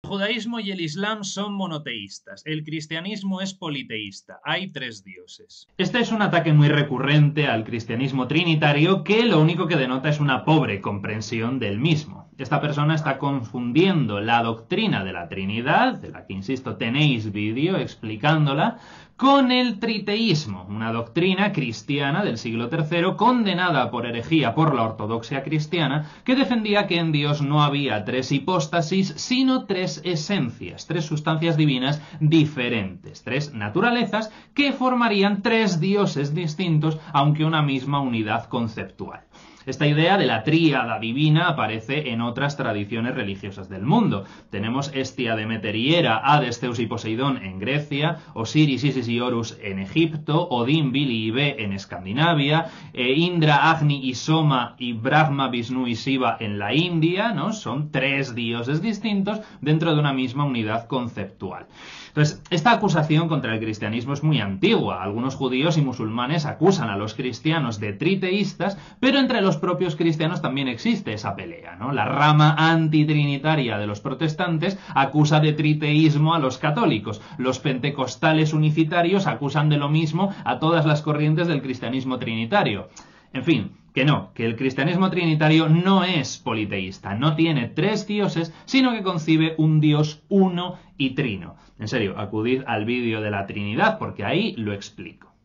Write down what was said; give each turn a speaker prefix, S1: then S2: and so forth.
S1: judaísmo y el islam son monoteístas, el cristianismo es politeísta, hay tres dioses. Este es un ataque muy recurrente al cristianismo trinitario que lo único que denota es una pobre comprensión del mismo. Esta persona está confundiendo la doctrina de la Trinidad, de la que, insisto, tenéis vídeo explicándola, con el triteísmo, una doctrina cristiana del siglo III condenada por herejía por la ortodoxia cristiana que defendía que en Dios no había tres hipóstasis, sino tres esencias, tres sustancias divinas diferentes, tres naturalezas que formarían tres dioses distintos, aunque una misma unidad conceptual. Esta idea de la tríada divina aparece en otras tradiciones religiosas del mundo. Tenemos Hestia, Demeter y Hera, Hades, Zeus y Poseidón en Grecia, Osiris, Isis y Horus en Egipto, Odín, Vili y Ve en Escandinavia, Indra, Agni y Soma y Brahma, Vishnu y Shiva en la India, ¿no? Son tres dioses distintos dentro de una misma unidad conceptual. Entonces, esta acusación contra el cristianismo es muy antigua. Algunos judíos y musulmanes acusan a los cristianos de triteístas, pero entre los propios cristianos también existe esa pelea, ¿no? La rama antitrinitaria de los protestantes acusa de triteísmo a los católicos. Los pentecostales unitarios acusan de lo mismo a todas las corrientes del cristianismo trinitario. En fin, que el cristianismo trinitario no es politeísta, no tiene tres dioses, sino que concibe un Dios uno y trino. En serio, acudid al vídeo de la Trinidad porque ahí lo explico.